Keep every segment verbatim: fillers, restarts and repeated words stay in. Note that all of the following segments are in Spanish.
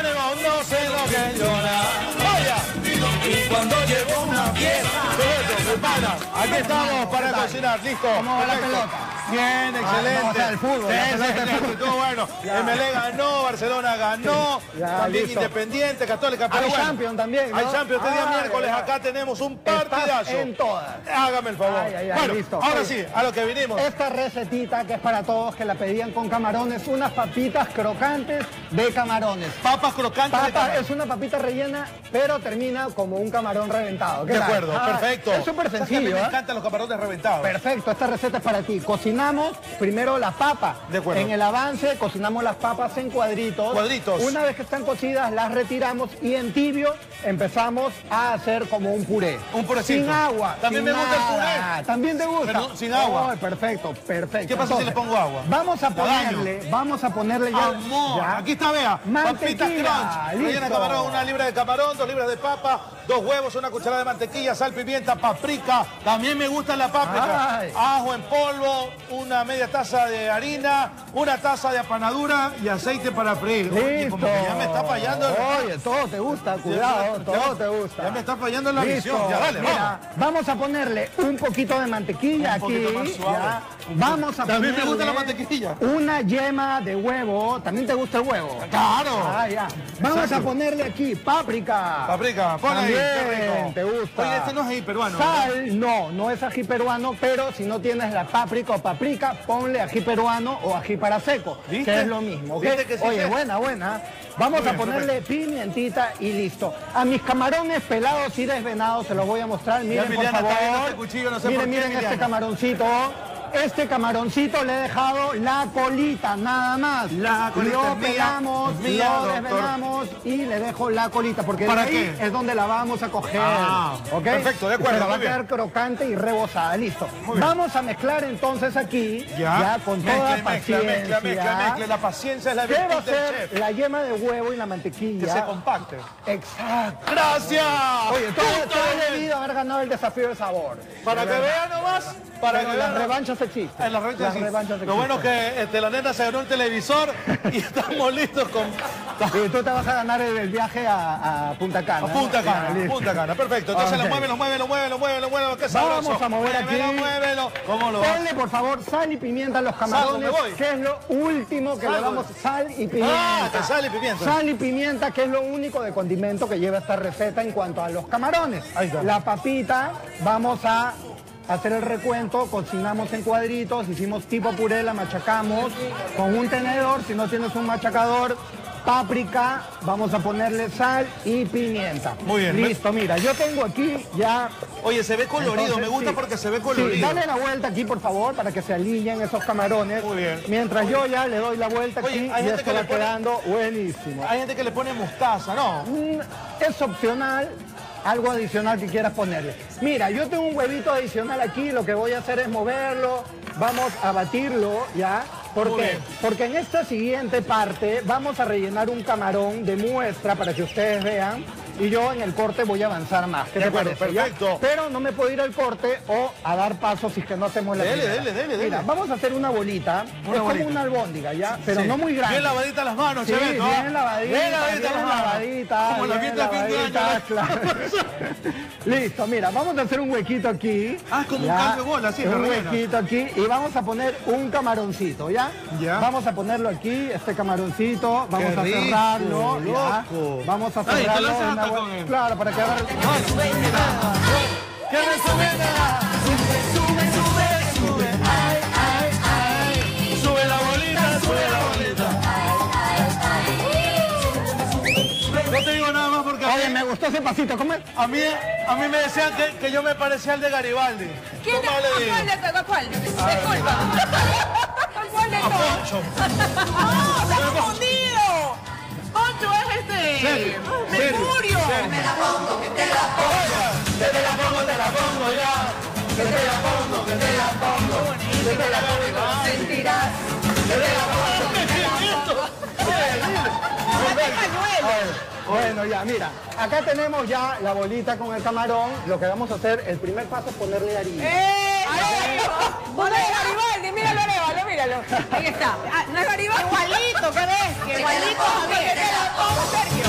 ánimo, no sé lo que llora. Vaya. Y cuando llegó una fiesta. Perfecto, hermana, aquí estamos para cocinar, listo. ¿Cómo va la pelota? Bien, excelente. Vamos al fútbol. Sí, excelente, estuvo bueno. M L E ganó, Barcelona ganó, ya, también listo. Independiente, Católica, pero Hay bueno. Champions también, ¿no? Hay Champions este día Ay, miércoles, ay, acá tenemos un Estás partidazo. en todas. Hágame el favor. Ay, ay, ay, bueno, listo. ahora Oye, sí, a lo que vinimos. Esta recetita que es para todos, que la pedían con camarones, unas papitas crocantes de camarones. Papas crocantes de Papa, camarón. es una papita rellena, pero termina como un camarón reventado. ¿Qué De tal? acuerdo, Ah, perfecto. Es súper ¿Sabes que a mí sencillo, me ¿eh? encantan los camarones reventados. Perfecto, esta receta es para ti. Cocinamos primero la papa. De acuerdo. En el avance cocinamos las papas en cuadritos. Cuadritos. Una vez que están cocidas las retiramos y en tibio empezamos a hacer como un puré. Un purecito. Sin agua. También sin me gusta el nada. puré. También te gusta. Pero sin agua. Oh, perfecto, perfecto. ¿Qué pasa si le pongo agua? Vamos a La daño. ponerle, vamos a ponerle ya. Amor, ya. aquí está, vea. Mantequilla, Papitas crunch. Rellena de listo. camarón, una libra de camarón, dos libras de papa, dos huevos, una cucharada de mantequilla, sal, pimienta, paprika. También me gusta la páprica. Ay. Ajo en polvo, una media taza de harina, una taza de apanadura y aceite para freír. Oye, Listo. como que ya me está fallando. el- Oye, todo te gusta, cuidado, Ya- todo ya- te gusta. Ya me está fallando la Listo. visión. Ya, dale, Mira, vamos. vamos a ponerle un poquito de mantequilla Un poquito aquí. más suave. ya. Vamos a También me ponerle gusta la mantequilla. Una yema de huevo. ¿También te gusta el huevo? Claro. Ah, ya. Vamos Exacto. a ponerle aquí páprica. Paprika, ponle ahí, qué También rico. te gusta. Oye, este no es ají peruano, ¿verdad? Sal, no, no es ají peruano, pero si no tienes la páprica o paprika, ponle ají peruano o ají para seco, ¿Viste? que es lo mismo. ¿ok? ¿Viste que sí Oye, sé? buena, buena. Vamos Muy a bien, ponerle pimientita y listo. A mis camarones pelados y desvenados se los voy a mostrar. Miren, por Emiliana favor. está viendo este cuchillo, no sé miren, por qué, miren Emiliana. este camaroncito. Este camaroncito le he dejado la colita, nada más. La colita Lo es mía, pelamos, es mía, lo doctor. desvenamos y le dejo la colita, porque de ¿Para ahí qué? es donde la vamos a coger. Ah, ¿ok? perfecto, de acuerdo, Pero va a muy bien. quedar crocante y rebozada, listo. Muy bien. Vamos a mezclar entonces aquí, Ya, ya, con mezcle, toda mezcle, paciencia. mezcle, mezcle, mezcle. La paciencia es la ¿Qué va a virtud del hacer chef. la yema de huevo y la mantequilla? Que se compacte. Exacto. ¡Gracias! Oye, todo, Punto todo de- he debido haber ganado el desafío de sabor. Para que vean nomás, para Pero que las vean. revanchas existen. En las revanchas Las sí. revanchas Lo existen. bueno es que este, la nena se ganó el televisor y estamos listos con. Y tú te vas a ganar el, el viaje a, a Punta Cana. A Punta ¿no? Cana, Ya, listo. Punta Cana, perfecto. Entonces Ok. lo mueve, lo mueve, lo mueve, lo mueve, lo mueve, qué sabroso. Vamos a mover aquí. Muévelo, muévelo. ¿Cómo lo vas? Ponle por favor sal y pimienta a los camarones, ¿dónde voy? que es lo último que Sal, le damos. Sal y pimienta. Ah, que sal y pimienta. Sal y pimienta, que es lo único de condimento que lleva esta receta en cuanto a los camarones. Ahí está. La papita, vamos a hacer el recuento, cocinamos en cuadritos, hicimos tipo puré, la machacamos con un tenedor, si no tienes un machacador. Páprica, vamos a ponerle sal y pimienta. Muy bien. Listo, mira, yo tengo aquí ya. Oye, se ve colorido, Entonces, me gusta sí. porque se ve Sí, colorido. dale la vuelta aquí, por favor, para que se alineen esos camarones. Muy bien. Mientras yo ya le doy la vuelta Oye, aquí hay y gente esto que va le pone- quedando buenísimo. Hay gente que le pone mostaza, ¿no? Mm, Es opcional, algo adicional que quieras ponerle. Mira, yo tengo un huevito adicional aquí, lo que voy a hacer es moverlo, vamos a batirlo, ¿ya? ¿Por Muy qué? bien. Porque en esta siguiente parte vamos a rellenar un camarón de muestra para que ustedes vean y yo en el corte voy a avanzar más. ¿Qué De te acuerdo, parece? ¿Ya? perfecto. Pero no me puedo ir al corte o a dar pasos si es que no hacemos la Dele, primera. dele, dele, Mira, dele. vamos a hacer una bolita, Una es bolita. como una albóndiga, ¿ya? Pero Sí. no muy grande. Bien lavadita las manos, Sí, Cheveto, ¿ah? bien lavadita, Bien lavadita bien las manos. lavadita, Como la bien fiesta de fin de año, lavadita, ¿no? claro. Listo, mira, vamos a hacer un huequito aquí. Ah, como un Ya, caldo de bola, así, lo un rellena. huequito aquí y vamos a poner un camaroncito, ¿ya? Ya. Vamos a ponerlo aquí, este camaroncito, vamos Qué a rico, cerrarlo, ¿ya? loco. Vamos a Ay, ¿te lo cerrarlo. haces de una hasta bu- con él? Claro, para que agarre. ¡Que me subida! Sube, sube, sube. Ay, ay, ay. Sube la bolita, sube la bolita. No te digo nada más porque a Oye, mí, me gustó ese pasito, ¿cómo es? a mí, a mí me decían que, que yo me parecía al de Garibaldi. ¿Quién ¿Cómo es? le digo? ¿Cuál de todos? ¿Cuál? Disculpa. ¿Cuál de A todos? Poncho. ¡No! ¡Se ha confundido! Poncho es este... Serio, Mercurio. serio. Me la pongo, que te la pongo. Que te la pongo, te la pongo ya. Que te la pongo, que te la pongo. Que te la pongo. Sentirás. Que te la pongo. ¿Qué es esto? Bueno, ya, mira, acá tenemos ya la bolita con el camarón. Lo que vamos a hacer, el primer paso es ponerle harina. ¡Eh! ¡Uno es Garibaldi! Míralo, Arevalo, míralo. Ahí está. Ah, ¿no es Garibaldi? Igualito, ¿qué ves? Igualito, a ver. Que te la pongo, Sergio.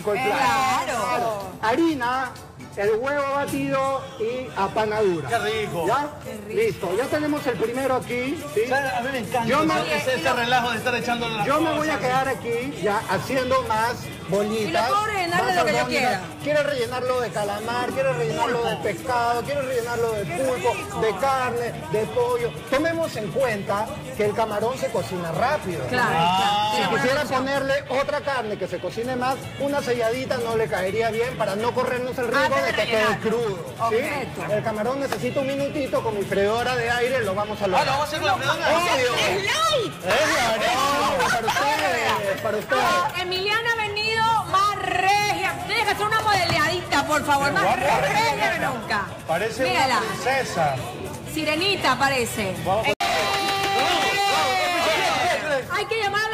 rico el plato. Claro. Harina, el huevo batido y apanadura. Qué rico. ¿Ya? Listo, ya tenemos el primero aquí. ¿sí? ¿Sabes? A mí me encanta Yo me- ese, ese relajo de estar echando las Yo me voy a cosas. quedar aquí ya haciendo más bolitas. Y lo puedo rellenar de más lo que yo albóndigas. quiera. ¿Quieres rellenarlo de calamar? ¿Quieres rellenarlo de pescado? ¿Quieres rellenarlo de pulpo? ¿De carne? ¿De pollo? Tomemos en cuenta que el camarón se cocina rápido. Claro, Ah. claro. Si quisiera ponerle otra carne que se cocine más, una selladita no le caería bien para no corrernos el riesgo Antes de de que quede rellenarlo. crudo. ¿sí? Correcto. El camarón necesita un minutito, con mi freidora de aire lo vamos a Ah, lograr. lo vamos a hacer con la freidora. Obvio. ¡Es light! Oh, para ustedes, para ustedes. No, Emiliana ha venido más regia. Tienes que hacer una modeleadita, por favor. Más guapa. regia que nunca. Parece Mírala. una princesa. Sirenita parece. Vamos. Hay que llamar a